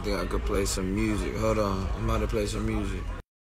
think I could play some music. Hold on, I'm about to play some music.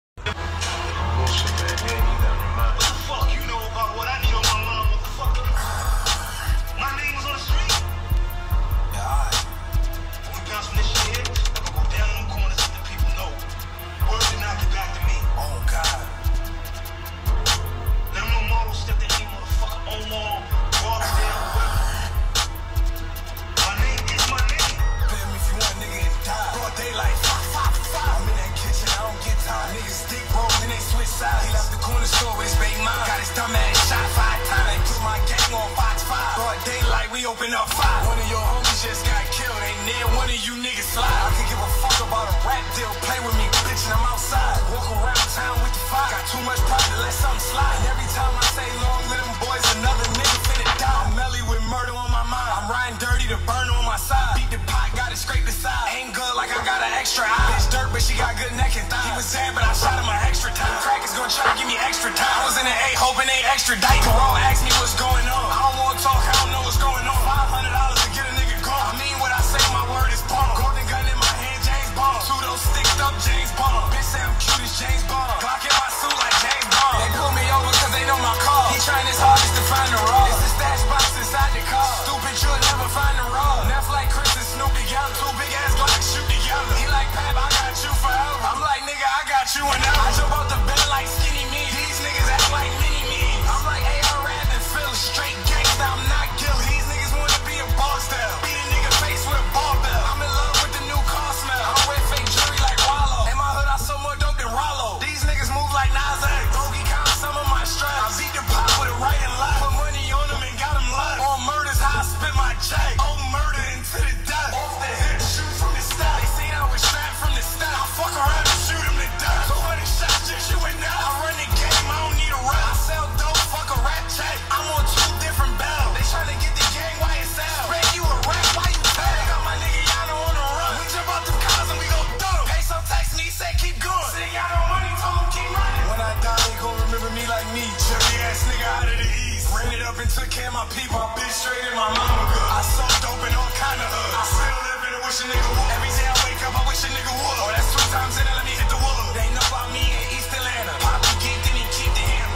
Open up fire. One of your homies just got killed. Ain't near one of you niggas slide. I can give a fuck about a rap deal. Play with me, bitch, and I'm outside. Walk around town with the fire. Got too much pride to let something slide. And every time I say long live them boys, another nigga finna die. I'm Melly with murder on my mind. I'm riding dirty to burn on my side. Beat the pot, gotta scrape the side. Ain't good like I got an extra eye. Bitch dirt, but she got good neck and thigh. He was sad, but I shot him an extra time. Crack is gonna try to give me extra time. I was in the A hoping they extradite. Parole asked me what's going on. I don't wanna talk, I don't know what's going on. $500 to get a nigga gone. I mean what I say, my word is bomb. Golden gun in my hand, James Bond. Two those sticked up James Bond. Bitch say I'm cute as James Bond. Glock in my suit like James Bond. They pull me over cause they know my car. He trying his hardest to find the raw. It's the stash box inside the car. Stupid, you'll never find the raw. Neff like Chris and Snoop together. Two big ass Glocks shoot together. He like Pap, I got you forever. I'm like nigga, I got you whenever. I jump out the bed like skinny me. These niggas act like mini me. I'm like AR Rap and Phil, straight gangsta. I'm not guilty. These niggas wanna be a boss style. Beat a nigga face with a ball bell. I'm in love with the new car smell. I wear fake jewelry like Wallow. In my hood, I sold more dope than Rollo. These niggas move like Nas X. Bogey count some of my straps. I beat the pop with a right and left. Put money on them and got them left. On murders, how I spit my check. Oh, murder into the death. Off the hip, shoot from the step. They seen I was strapped from the step. I fuck around and shoot him to death. 200 shots, just you and that. I run the game, I don't need a rap. I sell dope, fuck a rap check. I'm on two different bells. They tryna get the gang YSL. Spread you a rap, why you tell? They got my nigga Yano on the run. We jump out them cars and we go dumb. Pay some text me, say keep going. Say Yano money, told him keep running. When I die, they gon' remember me like me. Chubby ass nigga out of the east. Ran it up and took care of my people. I bitch straight in my mama good. I sold dope in all kind of hoods. I still live in it, wish a nigga would. Every day I wake up, I wish a nigga would. Oh, that's 2 times in it, let me hit the wood. They know about me in East Atlanta. Poppy get, then he keep the hammer.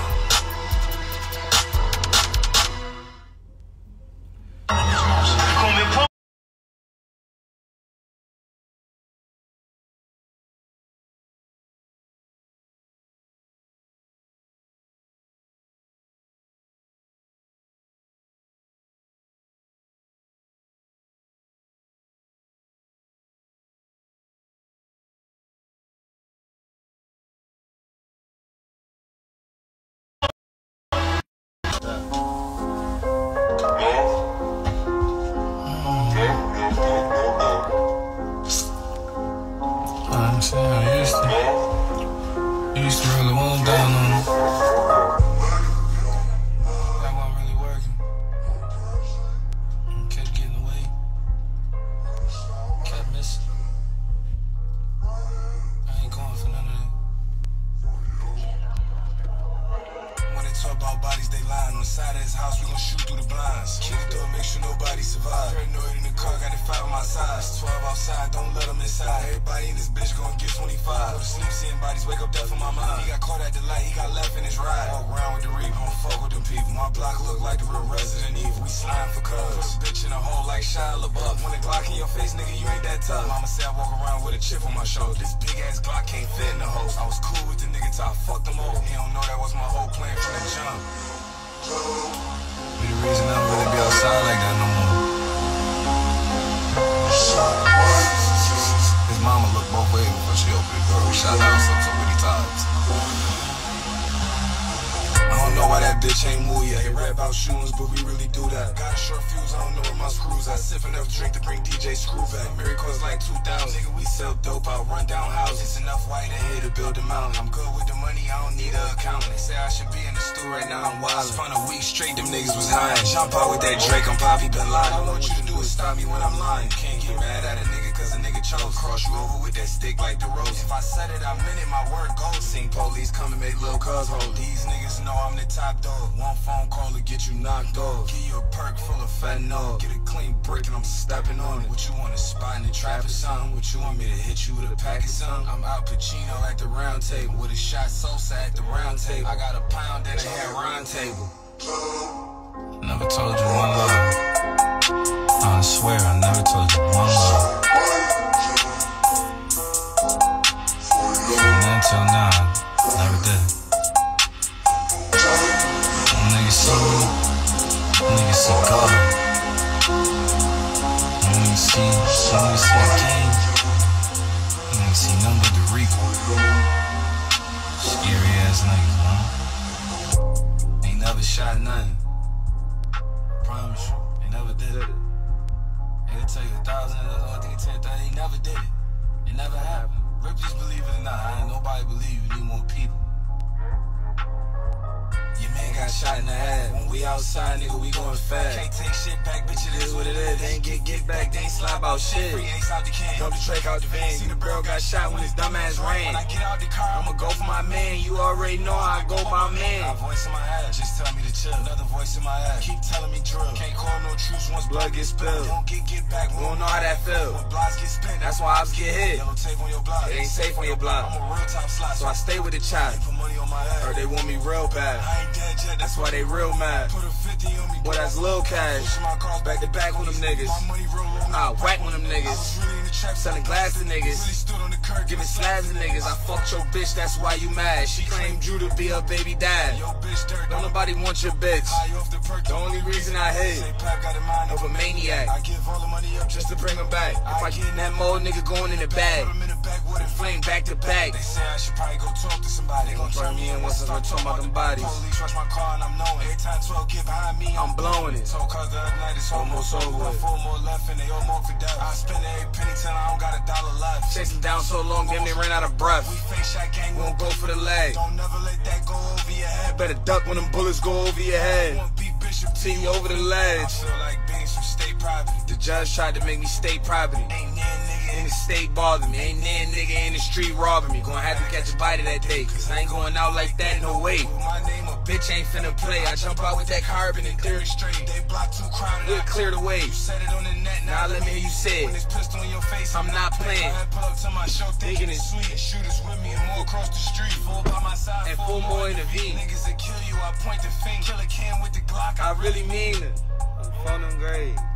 I'm saying I used to really want down on them. That wasn't really working. Kept getting away. Kept missing. I ain't going for none of that. When they talk about bodies, they lying. On the side of his house, we gon' shoot through the blinds. Kill the door, make sure nobody survive. Paranoid in the car, got it 5 on my side. It's 12 outside, don't let them inside. Everybody in this bitch gon' get 25. Go to sleep, seeing bodies, wake up death on my mind. He got caught at the light, he got left in his ride. Walk around with the reap, don't fuck with them people. My block look like the real Resident Evil. We slime for cuz. Put a bitch in a hole like Shia LaBeouf. When a Glock in your face, nigga, you ain't that tough. Mama said I walk around with a chip on my shoulder. This big ass Glock can't fit in the hole. I was cool with the nigga till I fucked him over. He don't know that was my whole plan from the jump. Be the reason I don't really be outside like that no more. His mama looked both ways before she opened the door. Shot out so many times. I don't know why that bitch ain't move yet. They rap about shootings, but we really do that. Got a short fuse, I don't know where my screws at. Sip enough drink to bring DJ Screw back. Miracles like 2000. Nigga, we sell dope out, run down houses. Enough white in here to build a mountain. I'm good with the money, I don't need an accountant. They say I should be in the store right now, I'm wild. Spun a week straight, them niggas was high. Jump out with that Drake, I'm Poppy Bin Laden. All I want you to do is stop me when I'm lying. Can't get mad at a nigga cause a nigga chose. Cross you over with that stick like the rose. If I said it, I meant it, my word goes. Seen police come and make little cuz hold. These niggas know I'm the top dog. One phone call to get you knocked off. Give you a perk full of fentanyl. Get a clean brick and I'm stepping on it. What you want, a spot in the trap or something? What you want me to hit you with a pack of something? I'm Al Pacino at the round table with a shot Sosa at the round table. I got a pound and a hair round table. Never told you one love. I swear I never told you one love. From then till now, I never did. Niggas see me, niggas see God. Niggas see the king. Niggas see nothing but the Rico. Scary ass niggas, man. Ain't never shot nothing. Promise you, they never did it. They tell you 1,000, I think it's 10,000. He never did it. It never happened. Ripley's believe it or not. Ain't nobody believe you. Need more people. Your man got shot in the head. When we outside, nigga, we going fast. Can't take shit back, bitch. It is what it is. They ain't get back. They ain't slap out shit. Free ace out the can. Dump the Drake out the van. See the barrel got shot when his dumb ass ran. When I get out the car, I'ma go for my man. You already know how I go by man. Got a voice in my head. Just tell me to chill. Another voice in my head. Keep telling me drill. Can't call no truce once blood gets spilled. Don't get back. We don't know how that feel. When blocks get spent, that's why ops get hit. Yellow tape on your block. It ain't safe on your block. I'm a real top slot, so I stay with the chop. Put money on my head. Heard they want me real bad. I ain't dead yet. That's why they real mad. Put a 50 on me. Boy, that's Lil Cash. Back to back with them niggas. I whack with them niggas. Selling glass to niggas. Giving slabs to niggas. I fucked your bitch, that's why you mad. She claimed you to be her baby dad. Don't nobody want your bitch. The only reason I hate of a maniac. I give all the money up just to bring him back. If I get in that mode, nigga going in the bag. Flame back to back. They say I should probably go talk to somebody. They gon' turn me in once I start talking about them bodies. Police rush my car and I'm knowing. Every time 12 get behind me, I'm blowing it. Told cuz the other night it's almost over with. 4 more left and they all more for death. I spend every penny till I don't got $1 left. Chasing down so long, damn they ran out of breath. We face shot gang, we won't go for the leg. Don't never let that go over your head. Better duck when them bullets go over your head. See you over the ledge. I feel like being some state property. The judge tried to make me state property. Ain't near nigga in the state bothering me. Ain't near nigga in the street robbing me. Gonna have to catch a bite of that day, cause I ain't going out like that, no way. My name a bitch ain't finna play. I jump out with that carbon and clear it straight. They block too crowded. We'll clear the way. You said it on the net, now let me hear you say it. When it's pistol in your face, I'm not playing. I pull up to my show thinking it's sweet. Shooters with me and more across the street. 4 by my side and 4 more in the V. Niggas that kill you, I point the finger. Killer can with the Glock. I really mean it. I'm from them grades.